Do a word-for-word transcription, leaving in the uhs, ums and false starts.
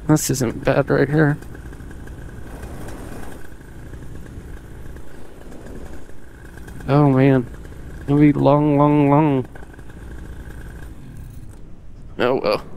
This isn't bad right here. Oh man. It'll be long, long, long. Oh well.